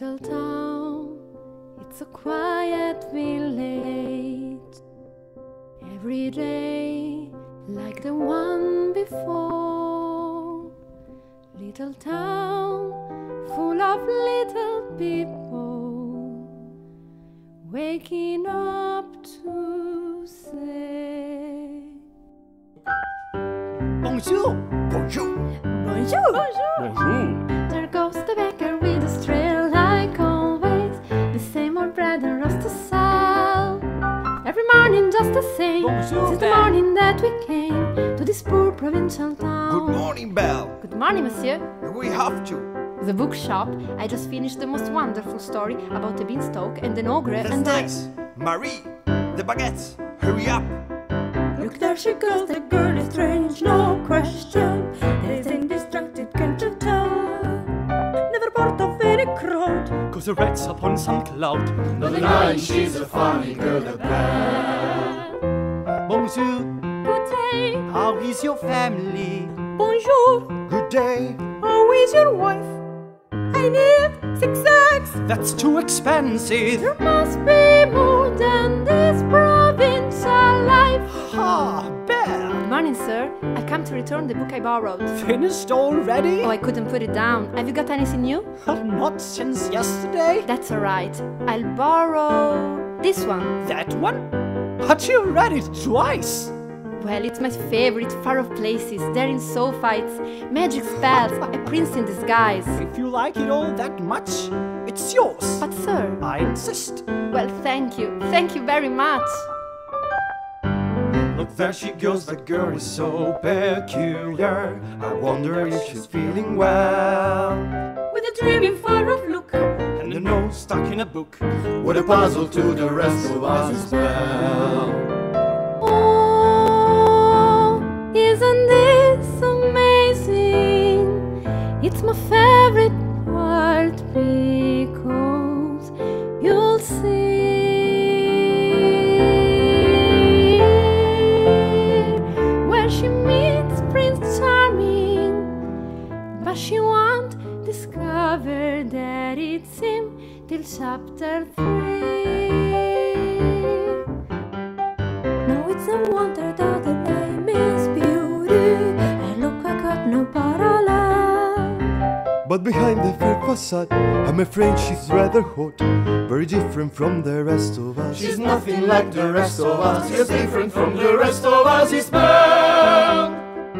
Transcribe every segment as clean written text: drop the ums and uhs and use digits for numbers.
little town, it's a quiet village. Every day, like the one before. Little town, full of little people, waking up to say Bonjour! Bonjour! Bonjour! Bonjour! There goes the baker with a tray like always, the same old bread and roasted salt. Every morning just the same, Bonjour, since the Belle. morning that we came to this poor provincial town. Good morning, Belle! Good morning, monsieur. We have to. The bookshop. I just finished the most wonderful story about a beanstalk and an ogre That's and nice! Marie! The baguettes! Hurry up! Look, there she goes, the girl is strange, no question. They think distracted, can't you tell? Never part of any crowd. Cause the rat's upon some cloud. But the night she's a funny girl, the belle. Bonjour! Good day, How is your family? bonjour. Good day! How is your wife? I need 6 eggs. That's too expensive. There must be more than this provincial life. Ah, Belle! Good morning, sir. I come to return the book I borrowed. Finished already? Oh, I couldn't put it down. Have you got anything new? Not since yesterday. That's alright. I'll borrow this one. That one? But you read it twice. Well, it's my favorite, far off places, daring soul fights, magic spells, a prince in disguise. If you like it all that much, it's yours. But sir, I insist. well, thank you very much. Look, there she goes, the girl is so peculiar. I wonder if she's feeling well. With a dreamy, far off look, And the nose stuck in a book. What a puzzle to the rest of us as well. oh, isn't this amazing? It's my favorite part because you'll see. She meets Prince Charming, but she won't discover that it's him till chapter 3. No, it's no wonder that the name is Beauty, and look, I got no parallel. But behind the fair facade, I'm afraid she's rather hot, very different from the rest of us. She's nothing like the rest of us. She's different from the rest of us. It's Belle.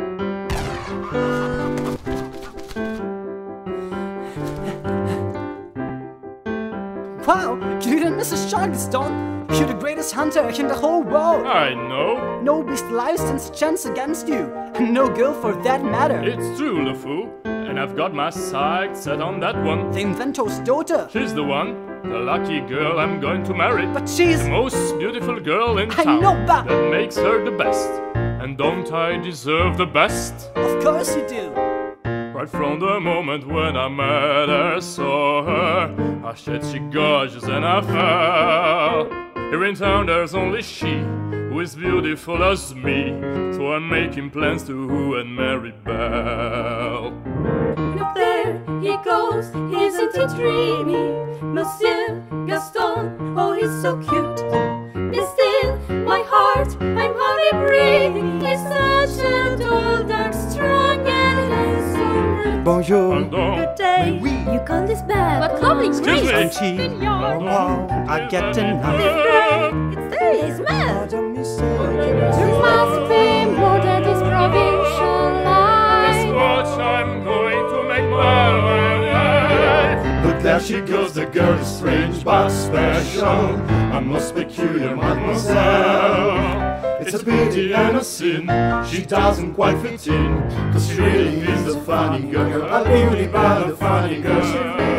Wow, you and Mrs. Charleston, you're the greatest hunter in the whole world. I know. No beast life stands a chance against you, and no girl for that matter. It's true, LeFou. And I've got my sights set on that one. The inventor's daughter. She's the one, the lucky girl I'm going to marry. But she's... The most beautiful girl in I town. know that. That makes her the best. And don't I deserve the best? Of course you do. Right from the moment when I met her, saw her, I said she gorgeous and I fell. Here in town there's only she who is beautiful as me, so I'm making plans to woo and marry Belle. Look, there he goes, isn't he dreamy? Monsieur Gaston, oh, he's so cute. Be still, my heart, I'm hardly breathing. He's such a tall, dark, strong, and handsome. Bonjour! Pardon. Good day, Oui. you call this bad? What lovely Excuse me. Auntie. Wow, I get enough. It's there, he smells. Madame Mister. There must be more than this provincial Guess life. what? I'm going to make my life. Look, there she goes, the girl is strange but special. A most peculiar mademoiselle. It's a pity and a sin, she doesn't quite fit in, 'cause she really is a funny girl, a beauty but a funny girl.